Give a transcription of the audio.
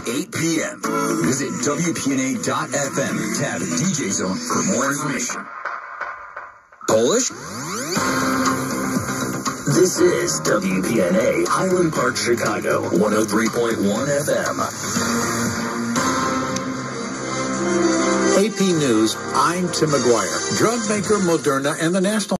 8 p.m. Visit WPNA.FM, tab DJ Zone for more information. Polish? This is WPNA, Highland Park, Chicago, 103.1 FM. AP News, I'm Tim McGuire. Drug maker Moderna and the National